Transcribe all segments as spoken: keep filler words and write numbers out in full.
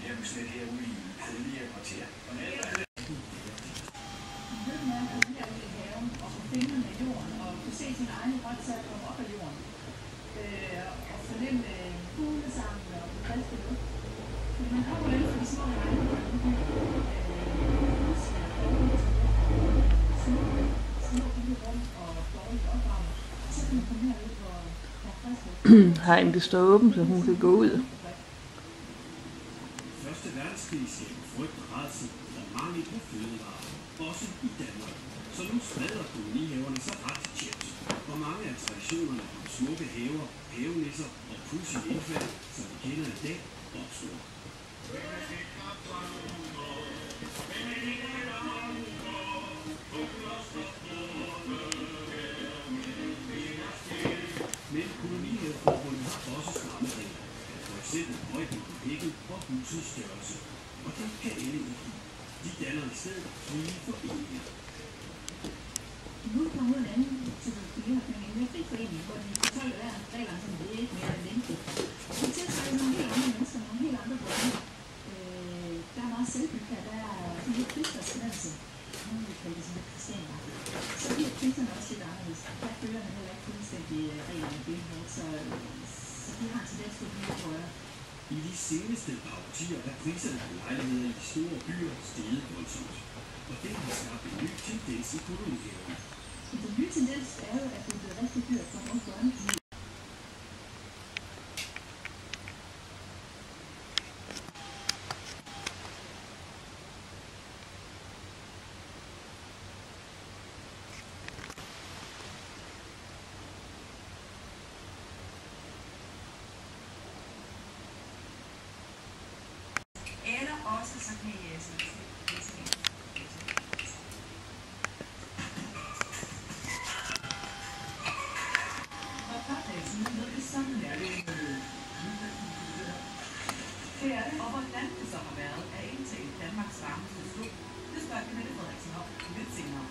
slet herude i kedelige kvarter. Og få fingrene i jorden, og kunne se sin egen grøntsager komme op af jorden. Øh, og fornemme fuglesangen og den friske luft. Fordi man kommer lidt fra de små regne, og de små lille rum og dårligt opvarmet. Og så kan man komme herud, hvor der er frisk luft. Hegn det står åben, så hun kan gå ud. Første verdenskrig skaber frygt og rædsel og mangel på fødevarer, også i Danmark. Så nu spreder kolonihaverne sig ret tjept. Og mange af traditionerne om smukke haver, havenisser og pudsige indfald, som vi kender i dag, opstår. Men kolonihaveforbundet har også stramme regler. For eksempel højden på hækken og husets størrelse. Og det kan alle ikke lide. De danner i stedet frie foreninger. Nu kommer ud en anden til fire, men en mere fri forening, hvor de fortolker hver reglerne som det er ikke mere lempeligt. De tiltrækker nogle helt andre mennesker, nogle helt andre grunde. Øh, der er meget selvbygger, der er sådan lidt krigsrespondelse. Nogle vil kalde det sådan lidt kristianer. Så bliver priserne også lidt anderledes. Der følger man heller ikke fuldstændig reglerne benhårdt, så, så de har en tendens til at blive lidt højere. I de seneste par årtier er priserne på lejligheder i de store byer steget voldsomt. Og det har skabt en ny tendens i kolonihaverne. Den nye tendens er jo, at det er blevet rigtig dyrt for nogle børnefamilier. Eller også så kan jeg sige, og hvordan det så har været, er indtil Danmarks varmeste slug. Det spørger Mette Frederiksen op lidt senere.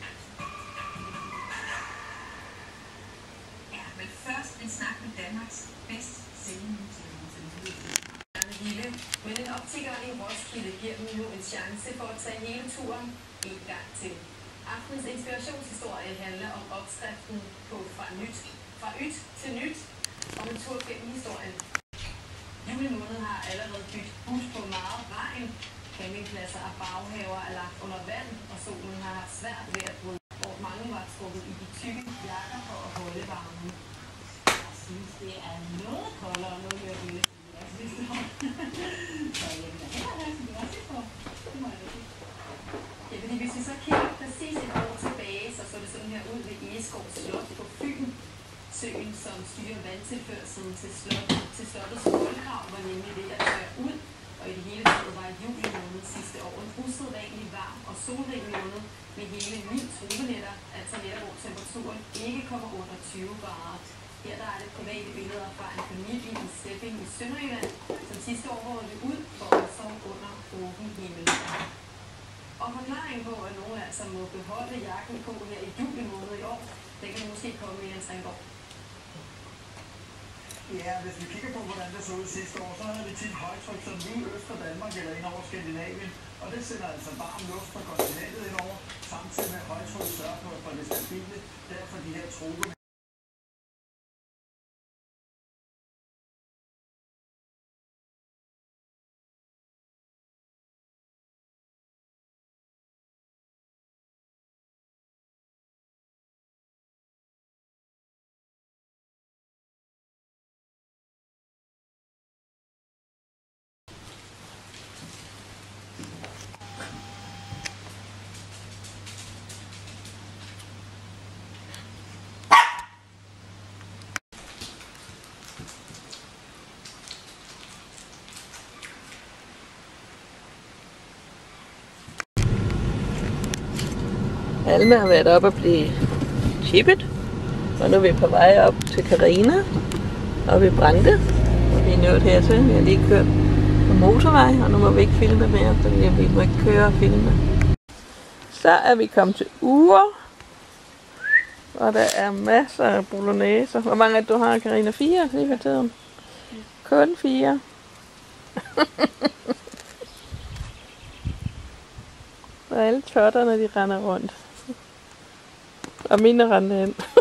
Ja, men først en snak med Danmarks bedst sælgende musikere. Men en optiker i Roskilde giver dem nu en chance for at tage hele turen en gang til. Aftens inspirationshistorie handler om opskriften på fra nyt, fra yt til nyt, om en tur gennem historien. Juli måned har allerede byttet bus på meget regn. Campingpladser og baghaver er lagt under vand, og solen har haft svært ved at bryde, hvor mange var trukket i de tykke jakker for at holde varmen. Jeg synes, det er noget koldere nu, hører vi lidt. Jeg synes, det er så jeg vil da hellere have, som det var sidste år. Det må jeg da sige. Ja, fordi hvis vi så kigger præcis et år tilbage, så så det sådan her ud ved Egeskov Slot på Fyn. Søen, som styrer vandtilførselen til slottet, til slottets voldgrav, var nemlig ved at tørre ud, og i det hele taget var juli måned sidste år en usædvanlig varm og solrig måned med hele ni solnætter, altså nætter, hvor temperaturen ikke kommer under tyve grader. Her der er det private billeder fra en familie i Stepping i Sønderjylland, som sidste år rådede ud for at sove under åben himmel. Og forklaringen på, at nogen altså må beholde jakken på her i juli måned i år, den kan måske komme i en Ringborg. Ja, hvis vi kigger på, hvordan det så ud sidste år, så havde vi tit højtryk som lige øst for Danmark eller ind over Skandinavien. Og det sender altså varm luft fra kontinentet ind over, samtidig med højtryk sørger for, for det stabile. Derfor de her troper. Alma har været oppe og blive chippet, og nu er vi på vej op til Carina, og vi brændte, og vi er nået hertil. Vi har lige kørt på motorvej, og nu må vi ikke filme mere, fordi vi må ikke køre og filme. Så er vi kommet til Ure, og der er masser af bolognese. Hvor mange du har, Carina? Fire lige for tiden? Kun fire. totter, når de render rundt. Og mine render hen.